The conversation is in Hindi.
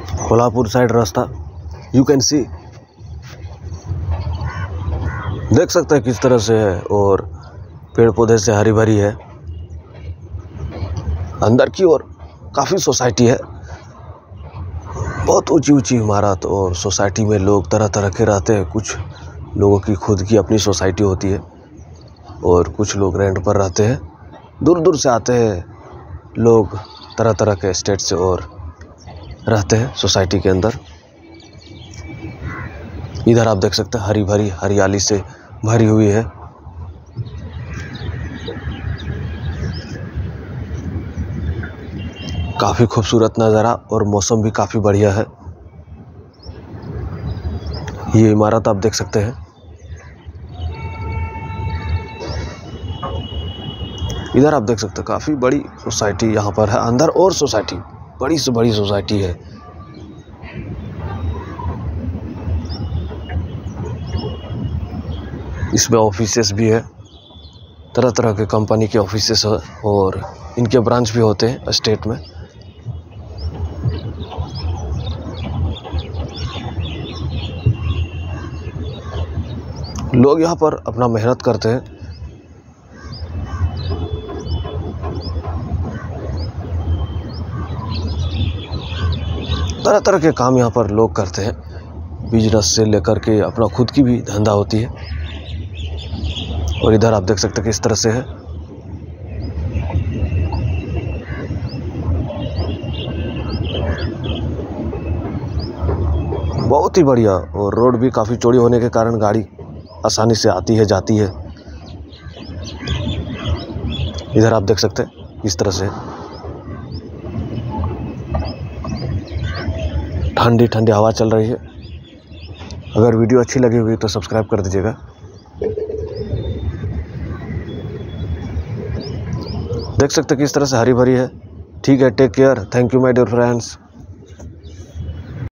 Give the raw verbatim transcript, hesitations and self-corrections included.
कोल्हापुर साइड रास्ता यू कैन सी, देख सकते हैं किस तरह से है और पेड़ पौधे से हरी भरी है। अंदर की ओर काफ़ी सोसाइटी है, बहुत ऊंची ऊंची इमारत और सोसाइटी में लोग तरह तरह के रहते हैं। कुछ लोगों की खुद की अपनी सोसाइटी होती है और कुछ लोग रेंट पर रहते हैं। दूर दूर से आते हैं लोग तरह तरह के स्टेट से और रहते हैं सोसाइटी के अंदर। इधर आप देख सकते हैं हरी भरी हरियाली से भरी हुई है। काफ़ी खूबसूरत नज़ारा और मौसम भी काफ़ी बढ़िया है। ये इमारत आप देख सकते हैं। इधर आप देख सकते हैं काफ़ी बड़ी सोसाइटी यहाँ पर है। अंदर और सोसाइटी, बड़ी से बड़ी सोसाइटी है। इसमें ऑफिसेस भी है, तरह तरह के कंपनी के ऑफिसेस है और इनके ब्रांच भी होते हैं स्टेट में। लोग यहाँ पर अपना मेहनत करते हैं। तरह तरह के काम यहाँ पर लोग करते हैं, बिजनेस से लेकर के अपना खुद की भी धंधा होती है। और इधर आप देख सकते हैं किस तरह से है। बहुत ही बढ़िया, और रोड भी काफ़ी चौड़ी होने के कारण गाड़ी आसानी से आती है जाती है। इधर आप देख सकते हैं इस तरह से ठंडी ठंडी हवा चल रही है। अगर वीडियो अच्छी लगी होगी तो सब्सक्राइब कर दीजिएगा। देख सकते हैं किस तरह से हरी भरी है। ठीक है, take care, thank you my dear friends.